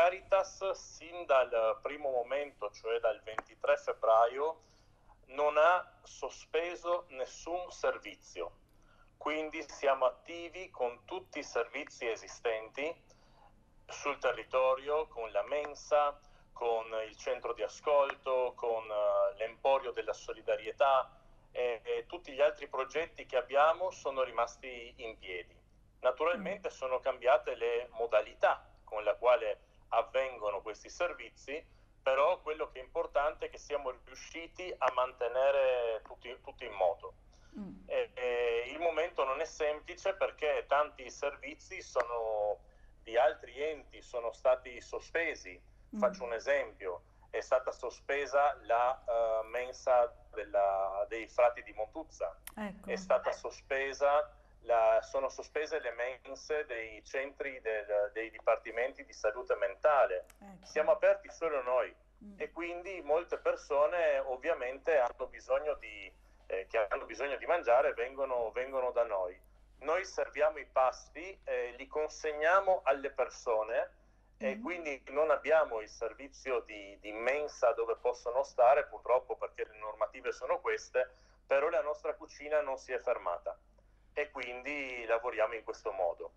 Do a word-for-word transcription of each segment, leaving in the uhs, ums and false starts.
Caritas sin dal primo momento, cioè dal ventitré febbraio, non ha sospeso nessun servizio, quindi siamo attivi con tutti i servizi esistenti sul territorio, con la mensa, con il centro di ascolto, con uh, l'Emporio della Solidarietà e, e tutti gli altri progetti che abbiamo sono rimasti in piedi. Naturalmente sono cambiate le modalità con la quale avvengono questi servizi, però quello che è importante è che siamo riusciti a mantenere tutti, tutti in moto. Mm. E, e il momento non è semplice perché tanti servizi sono, di altri enti sono stati sospesi. Mm. Faccio un esempio, è stata sospesa la uh, mensa della, dei frati di Montuzza, ecco. È stata sospesa La, sono sospese le mense dei centri del, dei dipartimenti di salute mentale. Ecco. Siamo aperti solo noi mm. e quindi molte persone ovviamente hanno bisogno di, eh, che hanno bisogno di mangiare vengono, vengono da noi. Noi serviamo i pasti, eh, li consegniamo alle persone mm. e quindi non abbiamo il servizio di, di mensa dove possono stare, purtroppo, perché le normative sono queste, però la nostra cucina non si è fermata e quindi lavoriamo in questo modo.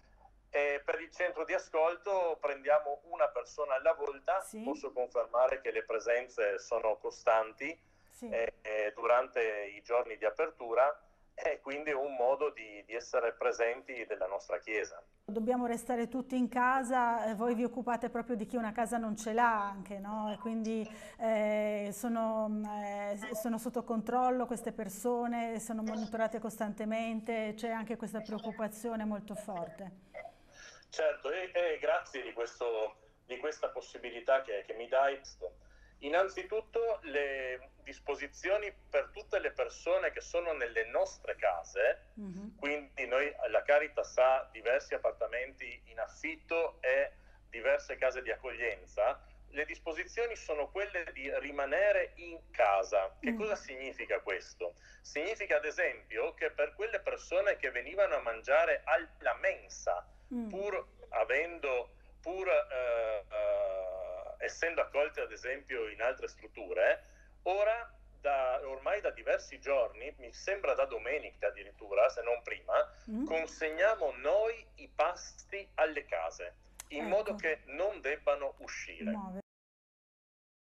E per il centro di ascolto prendiamo una persona alla volta, sì. Posso confermare che le presenze sono costanti sì. eh, eh, durante i giorni di apertura e quindi è un modo di, di essere presenti della nostra chiesa. Dobbiamo restare tutti in casa, eh, voi vi occupate proprio di chi una casa non ce l'ha anche, no? E quindi eh, sono, eh, sono sotto controllo queste persone, sono monitorate costantemente, c'è anche questa preoccupazione molto forte. Certo, e, e grazie di, questo, di questa possibilità che, che mi dai. Innanzitutto le disposizioni per tutte le persone che sono nelle nostre case, mm-hmm. quindi noi la Caritas ha diversi appartamenti in affitto e diverse case di accoglienza, le disposizioni sono quelle di rimanere in casa. Che mm. cosa significa questo? Significa ad esempio che per quelle persone che venivano a mangiare alla mensa, mm. pur avendo, pur eh, eh, essendo accolti ad esempio in altre strutture, ora da, ormai da diversi giorni, mi sembra da domenica addirittura, se non prima, mm. consegniamo noi i pasti alle case, in ecco. modo che non debbano uscire. No.